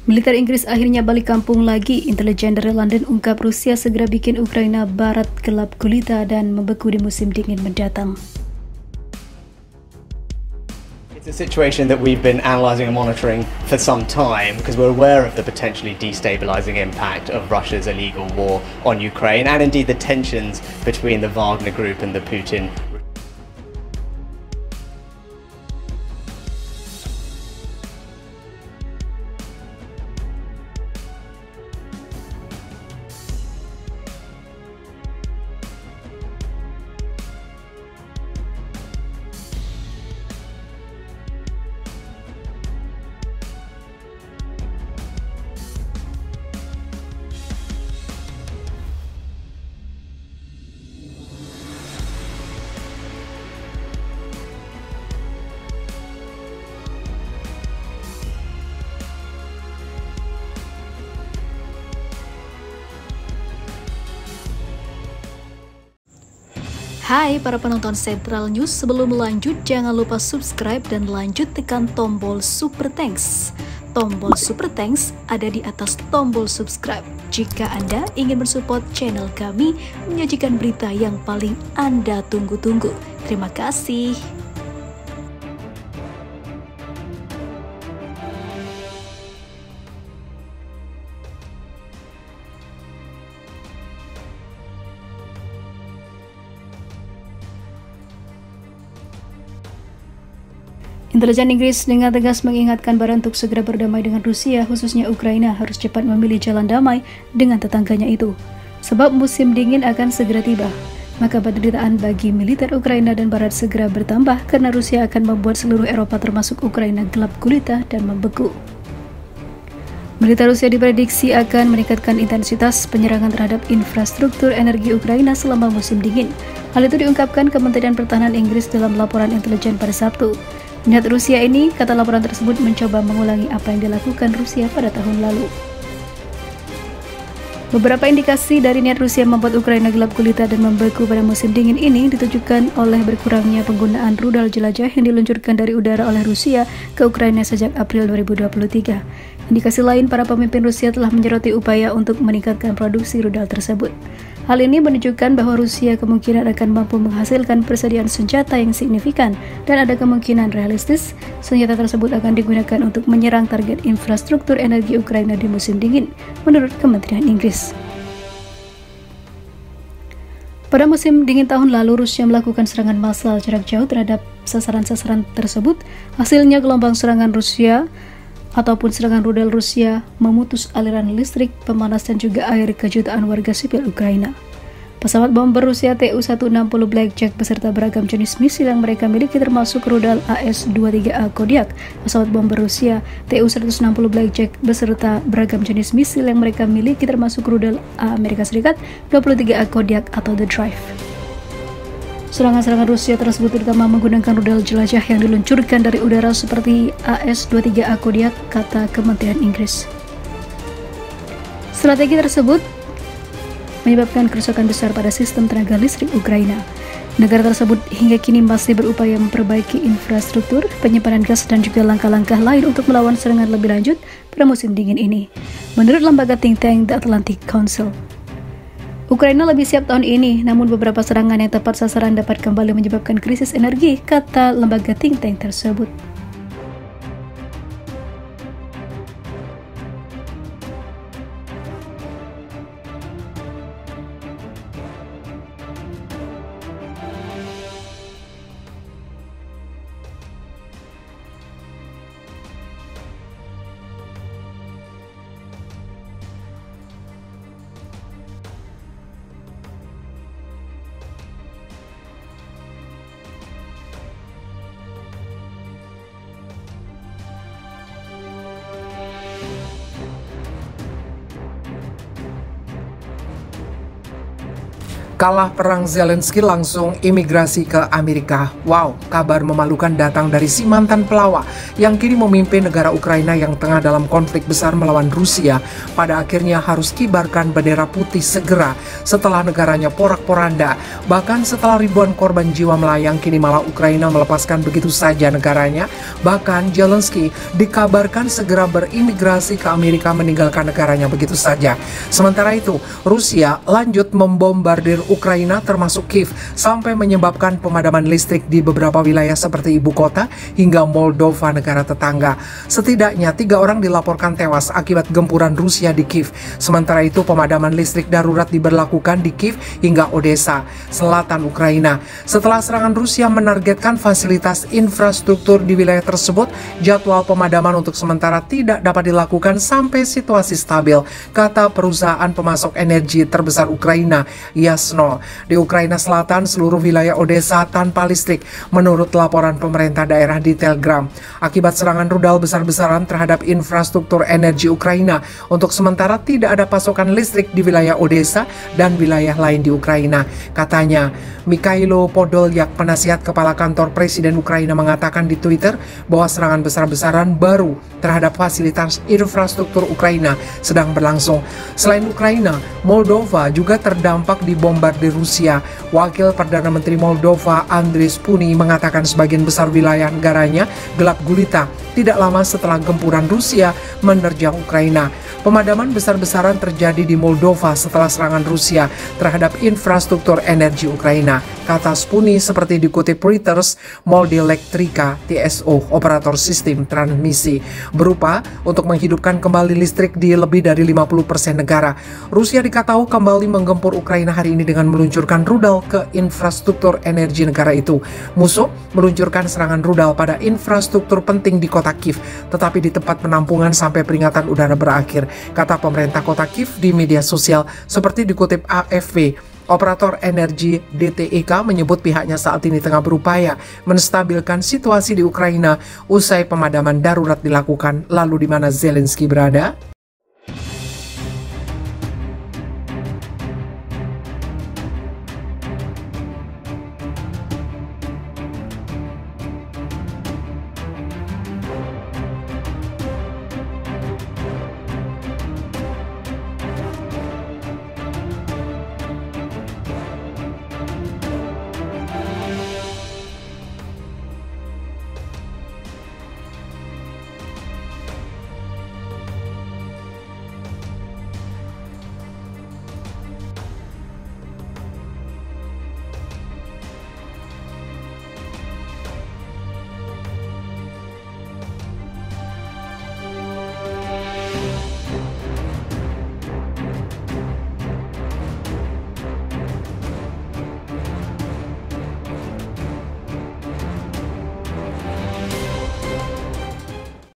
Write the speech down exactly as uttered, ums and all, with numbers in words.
Militer Inggris akhirnya balik kampung lagi. Intelijen dari London ungkap Rusia segera bikin Ukraina barat gelap gulita dan membeku di musim dingin mendatang. It's a situation that we've been analysing and monitoring for some time because we're aware of the potentially destabilising impact of Russia's illegal war on Ukraine and indeed the tensions between the Wagner Group and the Putin. Hai para penonton Central News, sebelum lanjut jangan lupa subscribe dan lanjut tekan tombol Super Thanks. Tombol Super Thanks ada di atas tombol subscribe. Jika Anda ingin mensupport channel kami menyajikan berita yang paling Anda tunggu-tunggu. Terima kasih. Intelijen Inggris dengan tegas mengingatkan Barat untuk segera berdamai dengan Rusia, khususnya Ukraina harus cepat memilih jalan damai dengan tetangganya itu. Sebab musim dingin akan segera tiba, maka penderitaan bagi militer Ukraina dan Barat segera bertambah karena Rusia akan membuat seluruh Eropa termasuk Ukraina gelap gulita dan membeku. Militer Rusia diprediksi akan meningkatkan intensitas penyerangan terhadap infrastruktur energi Ukraina selama musim dingin. Hal itu diungkapkan Kementerian Pertahanan Inggris dalam laporan intelijen pada Sabtu. Niat Rusia ini, kata laporan tersebut, mencoba mengulangi apa yang dilakukan Rusia pada tahun lalu. Beberapa indikasi dari niat Rusia membuat Ukraina gelap gulita dan membeku pada musim dingin ini ditunjukkan oleh berkurangnya penggunaan rudal jelajah yang diluncurkan dari udara oleh Rusia ke Ukraina sejak April dua ribu dua puluh tiga. Indikasi lain, para pemimpin Rusia telah menyoroti upaya untuk meningkatkan produksi rudal tersebut. Hal ini menunjukkan bahwa Rusia kemungkinan akan mampu menghasilkan persediaan senjata yang signifikan dan ada kemungkinan realistis senjata tersebut akan digunakan untuk menyerang target infrastruktur energi Ukraina di musim dingin, menurut Kementerian Inggris. Pada musim dingin tahun lalu, Rusia melakukan serangan massal jarak jauh terhadap sasaran-sasaran tersebut. Hasilnya, gelombang serangan Rusia ataupun serangan rudal Rusia memutus aliran listrik, pemanas dan juga air ke jutaan warga sipil Ukraina. Pesawat bomber Rusia T U seratus enam puluh Blackjack beserta beragam jenis misil yang mereka miliki termasuk rudal A S dua puluh tiga A Kodiak. Pesawat bomber Rusia T U seratus enam puluh Blackjack beserta beragam jenis misil yang mereka miliki termasuk rudal A Amerika Serikat dua puluh tiga A Kodiak atau The Drive. Serangan-serangan Rusia tersebut terutama menggunakan rudal jelajah yang diluncurkan dari udara seperti A S dua puluh tiga A Kodiak, kata Kementerian Inggris. Strategi tersebut menyebabkan kerusakan besar pada sistem tenaga listrik Ukraina. Negara tersebut hingga kini masih berupaya memperbaiki infrastruktur, penyimpanan gas dan juga langkah-langkah lain untuk melawan serangan lebih lanjut pada musim dingin ini. Menurut lembaga think tank The Atlantic Council, Ukraina lebih siap tahun ini, namun beberapa serangan yang tepat sasaran dapat kembali menyebabkan krisis energi, kata lembaga think tank tersebut. Kalah perang, Zelensky langsung imigrasi ke Amerika. Wow, kabar memalukan datang dari si mantan pelawak yang kini memimpin negara Ukraina yang tengah dalam konflik besar melawan Rusia. Pada akhirnya harus kibarkan bendera putih segera setelah negaranya porak-poranda. Bahkan setelah ribuan korban jiwa melayang, kini malah Ukraina melepaskan begitu saja negaranya. Bahkan Zelensky dikabarkan segera berimigrasi ke Amerika meninggalkan negaranya begitu saja. Sementara itu, Rusia lanjut membombardir Ukraina termasuk Kiev sampai menyebabkan pemadaman listrik di beberapa wilayah seperti ibu kota hingga Moldova, negara tetangga. Setidaknya tiga orang dilaporkan tewas akibat gempuran Rusia di Kiev. Sementara itu pemadaman listrik darurat diberlakukan di Kiev hingga Odessa, selatan Ukraina. Setelah serangan Rusia menargetkan fasilitas infrastruktur di wilayah tersebut, jadwal pemadaman untuk sementara tidak dapat dilakukan sampai situasi stabil, kata perusahaan pemasok energi terbesar Ukraina, Yasno. Di Ukraina Selatan, seluruh wilayah Odessa tanpa listrik, menurut laporan pemerintah daerah di Telegram. Akibat serangan rudal besar-besaran terhadap infrastruktur energi Ukraina, untuk sementara tidak ada pasokan listrik di wilayah Odessa dan wilayah lain di Ukraina. Katanya, Mikhailo Podolyak, penasihat kepala kantor Presiden Ukraina, mengatakan di Twitter bahwa serangan besar-besaran baru terhadap fasilitas infrastruktur Ukraina sedang berlangsung. Selain Ukraina, Moldova juga terdampak di bombardir Rusia. Wakil Perdana Menteri Moldova, Andris Puni, mengatakan sebagian besar wilayah negaranya gelap gulita tidak lama setelah gempuran Rusia menerjang Ukraina. Pemadaman besar-besaran terjadi di Moldova setelah serangan Rusia terhadap infrastruktur energi Ukraina. Kata Spuni, seperti dikutip Reuters, Moldelektrika T S O, operator sistem transmisi, berupa untuk menghidupkan kembali listrik di lebih dari lima puluh persen negara. Rusia dikatakan kembali menggempur Ukraina hari ini dengan meluncurkan rudal ke infrastruktur energi negara itu. Musuh meluncurkan serangan rudal pada infrastruktur penting di kota Kiev, tetapi di tempat penampungan sampai peringatan udara berakhir, kata pemerintah kota Kiev di media sosial, seperti dikutip A F P. Operator energi D T E K menyebut pihaknya saat ini tengah berupaya menstabilkan situasi di Ukraina usai pemadaman darurat dilakukan. Lalu di mana Zelensky berada?